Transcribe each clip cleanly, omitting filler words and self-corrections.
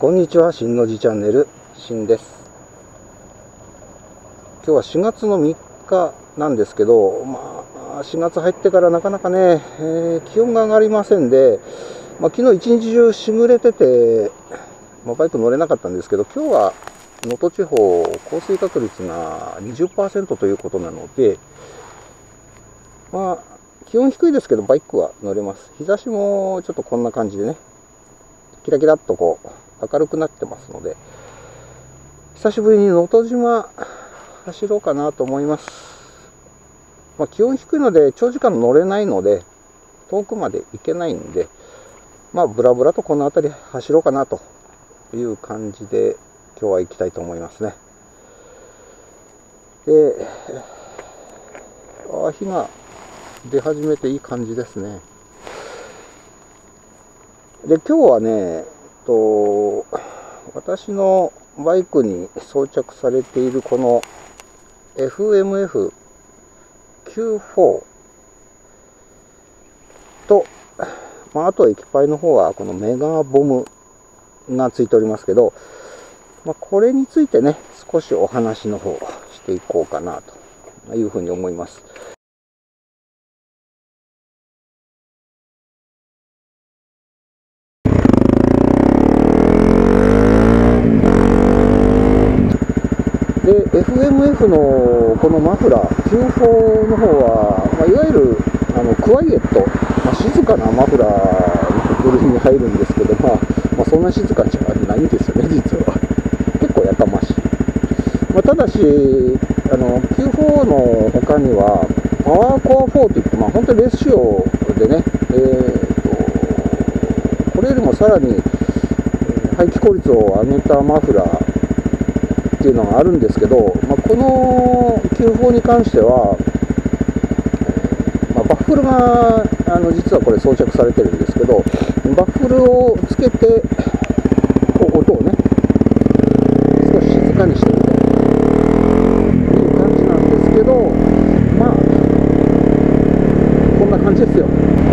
こんにちは、しんのじチャンネル、しんです。今日は4月の3日なんですけど、4月入ってからなかなかね、気温が上がりませんで、昨日一日中しぐれてて、バイク乗れなかったんですけど、今日は能登地方、降水確率が 20% ということなので、気温低いですけど、バイクは乗れます。日差しもちょっとこんな感じでね、キラキラっとこう、明るくなってますので、久しぶりに能登島走ろうかなと思います。気温低いので長時間乗れないので遠くまで行けないんで、ブラブラとこの辺り走ろうかなという感じで今日は行きたいと思いますね。で、日が出始めていい感じですね。で、今日はね、私のバイクに装着されているこの FMF94 と、あと液パイの方はこのメガボムがついておりますけど、これについてね、少しお話の方していこうかなというふうに思います。で、FMF のこのマフラー、94の方は、いわゆるクワイエット、静かなマフラーの部類に入るんですけど、そんな静かじゃないんですよね、実は。結構やかましい。ただし、94の他には、パワーコア4といって、本当にレース仕様でね、これよりもさらに排気効率を上げたマフラー、っていうのがあるんですけど、この94に関しては、バッフルが実はこれ装着されてるんですけど、バッフルをつけて音をね少し静かにしてるという感じなんですけど、こんな感じですよ。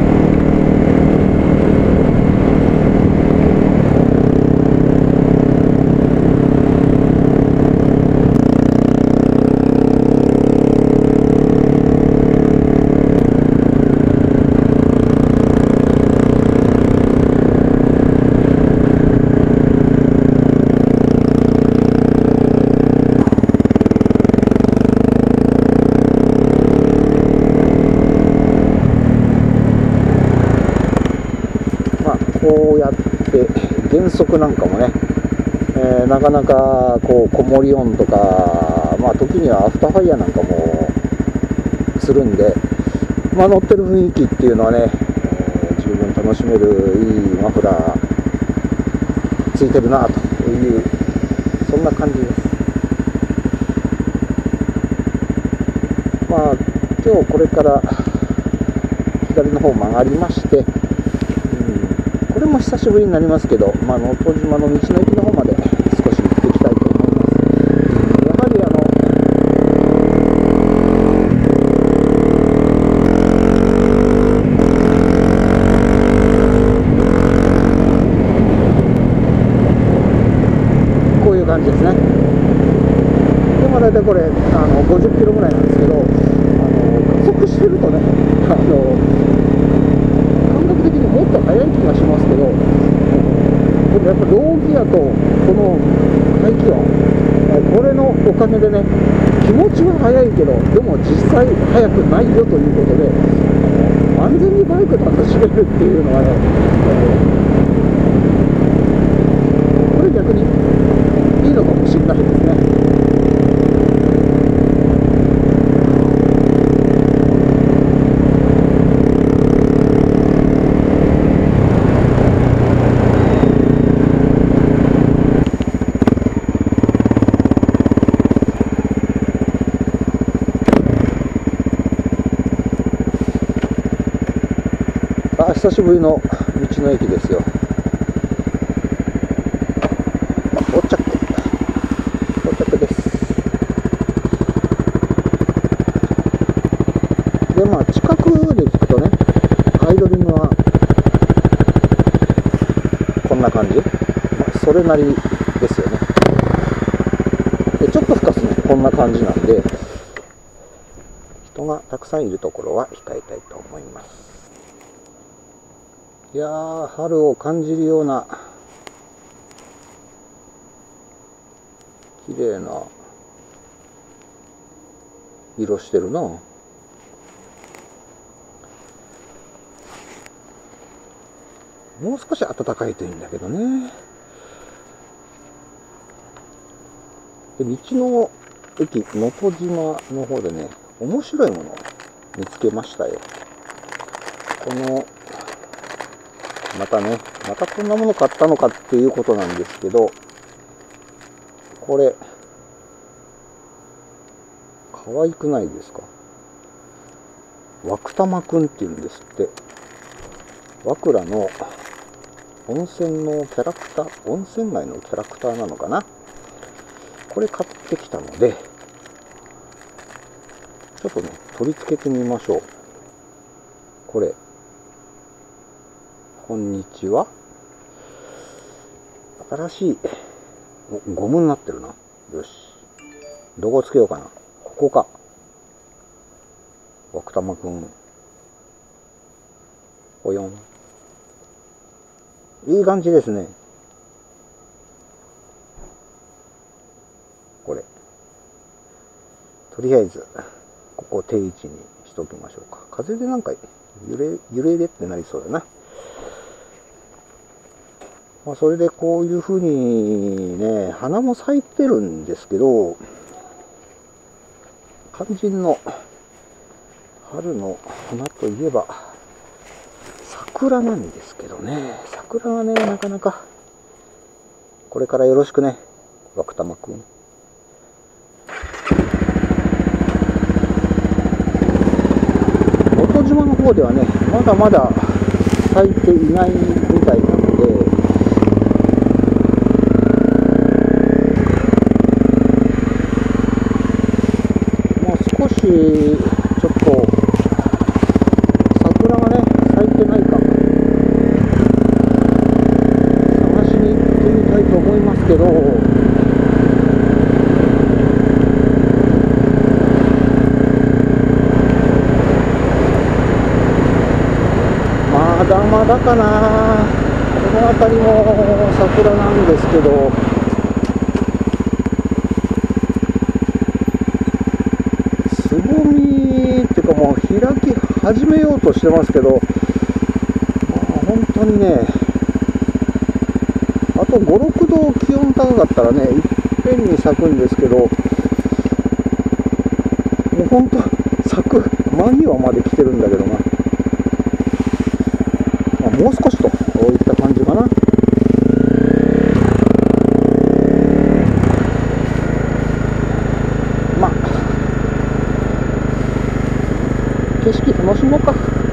こうやって減速なんかもね、なかなかこう子守音とか、時にはアフターファイヤーなんかもするんで、乗ってる雰囲気っていうのはね、十分楽しめるいいマフラーついてるなという、そんな感じです。今日これから左の方曲がりまして、これも久しぶりになりますけど、能登島の道の駅の方まで少し行っていきたいと思います。やはりこういう感じですね。でも大体これ50キロぐらいなんですけど、加速してるとね、的にもっと速い気がしますけど、これやっぱローギアとこの排気音、これのおかげでね、気持ちは速いけど、でも実際速くないよということで、安全にバイク楽しめるっていうのはね、これ逆にいいのかもしれないですね。久しぶりの道の駅ですよ。到着です。で、近くで聞くとね、アイドリングはこんな感じ。 それなりですよね。でちょっと深すね、こんな感じなんで、人がたくさんいるところは控えたいと思います。いやー、春を感じるような綺麗な色してるな。もう少し暖かいといいんだけどね。で、道の駅能登島の方でね、面白いものを見つけましたよ。このまたこんなもの買ったのかっていうことなんですけど、これ可愛くないですか？わくたまくんっていうんですって。和倉の温泉のキャラクター、温泉街のキャラクターなのかな。これ買ってきたので、ちょっとね、取り付けてみましょう。これ、こんにちは。新しい、ゴムになってるな。よし。どこつけようかな。ここか。わくたまくん。ぽよん。いい感じですね。これ。とりあえず、ここを定位置にしておきましょうか。風でなんか揺れってなりそうだな。まあ、それでこういう風にね、花も咲いてるんですけど、肝心の春の花といえば桜なんですけどね。桜がね、なかなかこれからよろしくね、わくたまくん。能登島の方ではね、まだまだ咲いていないみたいなので、少しちょっと桜がね咲いてないか探しに行ってみたいと思いますけど、まだまだかな。この辺りも桜なんですけど、つぼみっていうかもう開き始めようとしてますけど、本当にね、あと5、6度気温高かったらね、いっぺんに咲くんですけど、もう本当咲く間際まで来てるんだけどな。もう少しといった感じかな。まあ景色楽しもうか。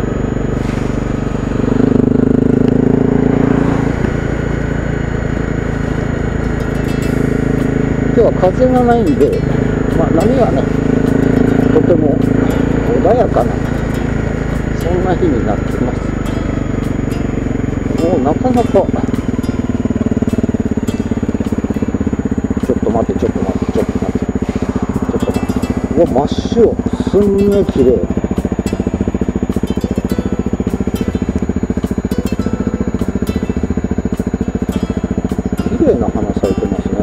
今日は風がないんで、波はねとても穏やかなそんな日になってます。もうなかなか、ちょっと待って、うわ、真っ白、すんげえ綺麗。綺麗な花咲いてますね。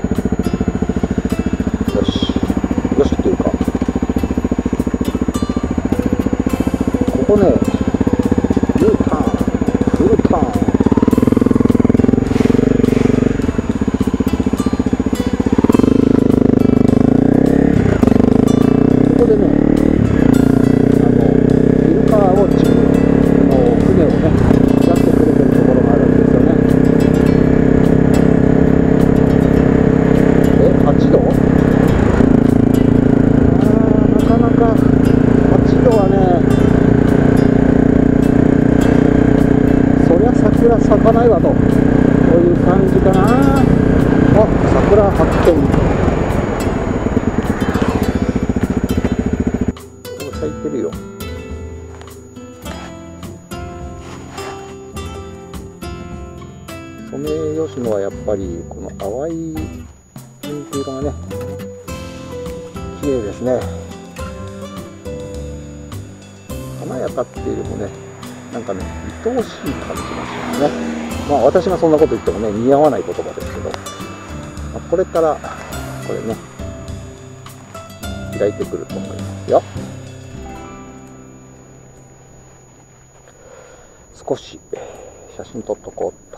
よしっていうか、ここね、Uターン、フルターン。ここでね、イルカウォッチングの船をね、やってくれてるところがあるんですよね。8度？なかなか8度はね、そりゃ桜咲かないわと、こういう感じかな。あ、桜発見。咲いてるよ。 ソメイヨシノはやっぱりこの淡いピンク色がね綺麗ですね。華やかっていうよりもね、なんかね愛おしい感じがしますね。まあ私がそんなこと言ってもね似合わない言葉ですけど、まあ、これからこれね開いてくると思いますよ。少し写真撮っとこう。